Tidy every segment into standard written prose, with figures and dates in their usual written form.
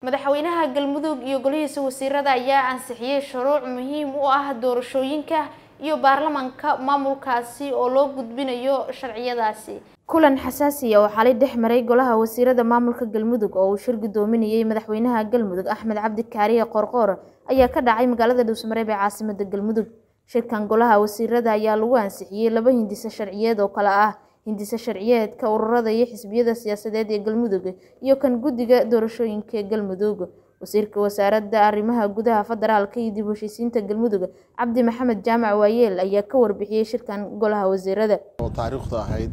madaxweynaha galmudug iyo golihiisa wasiirada ayaa ansixiyay shuruuc muhiim u ah doorashooyinka iyo baarlamaanka maamulkaasi oo loo gudbinayo sharciyadaasi kulan xasaasi ah oo xalay dhexmaray golaha wasiirada maamulka galmudug oo uu shir gudoominayay madaxweynaha galmudug Axmed Cabdi Kaariye Qorqor ayaa ka dhacay magaalada Dhuusamareeb ee caasimadda galmudug shirkan golaha wasiirada ayaa lagu ansixiyay laba hindise sharciyeed oo kala ah hindise sharciyeedka ururada iyo xisbiyada siyaasadeed ee galmudug iyo kan guddiga doorashooyinka galmudug wasiirka wasaaradda arrimaha gudaha federaalka iyo dib u heshiisiinta galmudug Cabdi Maxamed Jaamac Waayeel ayaa ka warbixiyay shirkan golaha wasiirada oo taariikhda ahayd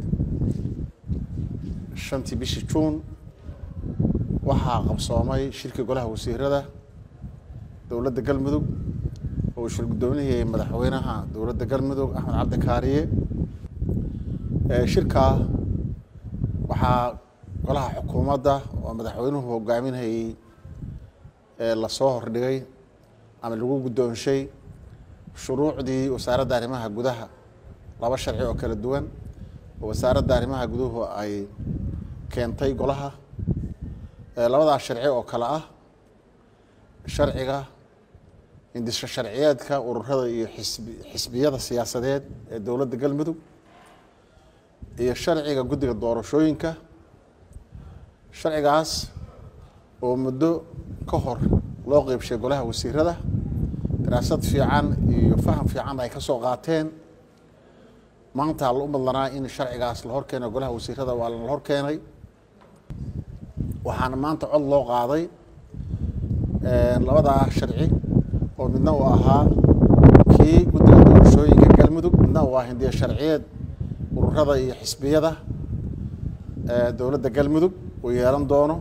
5 bishii Juun waxaa qabsoomay shirka golaha wasiirada dowladda galmudug oo shir gudoominayay madaxweynaha dowladda galmudug Axmed Cabdi Kaariye shirka waxaa golaha xukuumadda oo madaxweynuhu hogaaminayay la soo hordhigay ama lagu gudoonshay shuruucdii wasaaradda arrimaha gudaha laba sharci oo kala duwan oo wasaaradda arrimaha guduhu ay keentay golaha labadaas sharci oo kala ah sharciga indisha sharciyeedka ururada iyo xisbiyada siyaasadeed ee dowladda galmudug iyo sharciga guddiga doorashooyinka sharcigaas oo muddo ka hor loo qeybshay golaha wasiirada daraasad fiican iyo faham fiican ay ka soo qaateen maanta la u madlanaa in sharcigaas la horkeeno golaha wasiirada waa la horkeenay waxaana maanta cod loo qaaday labada sharci oo midna uu ahaa kii guddiga doorashooyinka galmudug midna uu ahaa hindiye sharciyeed ururada iyo xisbiyada dowladda galmudug uu yeelan doono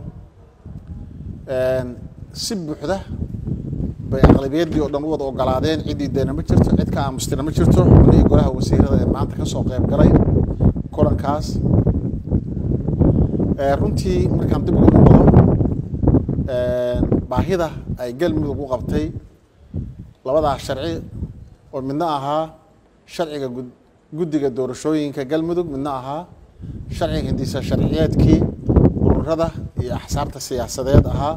si buuxda bay aqlabiyadii oo dhan u wada ogolaadeen cidii deena ma jirto cid ka aamustina ma jirto xubnihii golaha wasiirada ee maanta ka soo qayb galay kulankaas runtii markaan dib ugu noqdo baahida ay galmudug u qabtay labadaas sharci oo midna ahaa sharciga guddiga doorashooyinka galmudug midna ahaa sharciga hindisa sharciyeedkii ururada iyo axsaabta siyaasadeed ahaa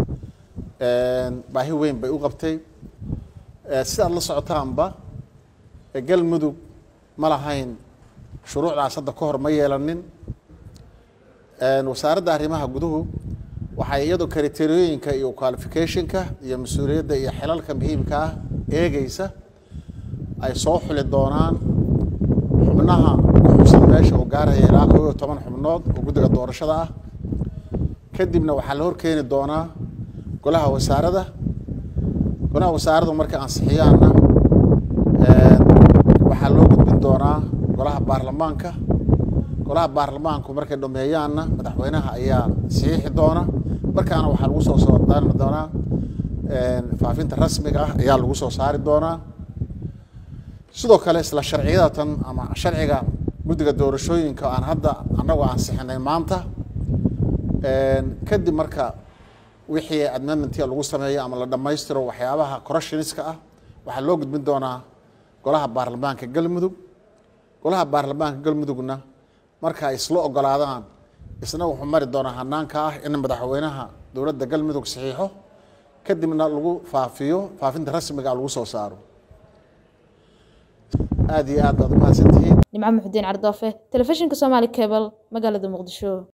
baahi weyn bay u qabtay sidaad la socotaanba galmudug ma lahayn shuruucdaas hadda ka hor ma yeelanin wasaaradda arrimaha guduhu waxay iyadoo kriteeriyooyinka iyo qualificationka iyo mas-uuliyadda iyo xilalka muhiimka ah eegaysa ay soo xuli doonaan xubnaha ku xusan meesha oo gaaraya ilaa 11 xubnood oo guddiga doorashada ah kadibna waxaa la horkeeni doonaa golaha wasaaraddu marka ansixiyaana waxaa loo gudbin doonaa golaha baarlamaanku markay dhameeyaanna madaxweynaha ayaa saxiixi doona markaana waxaa lagu soo saari doonaa faafinta rasmiga ah ayaa lagu soo saari doonaa sidoo kale isla sharciyadatan ama sharciga guddiga doorashooyinka aan hadda annagu ansixinay maanta kadib marka wixii amendmentka lagu sameeyo ama la dhameystiro waxyaabaha correctionska ah waxaa loo gudbin doonaa golaha baarlamaanka galmudugna marka ay isla ogolaadaan isna wuxuu mari doonaa hanaanka ah in madaxweynaha dowladda galmudug saxiixo kadibna lagu faafinta rasmiga lagu soo saaro aad iyo aad baad u mahadsantihiin Nimco Muxudiin Cardoofe telefishinka Soomaali Cable magaalada Muqdisho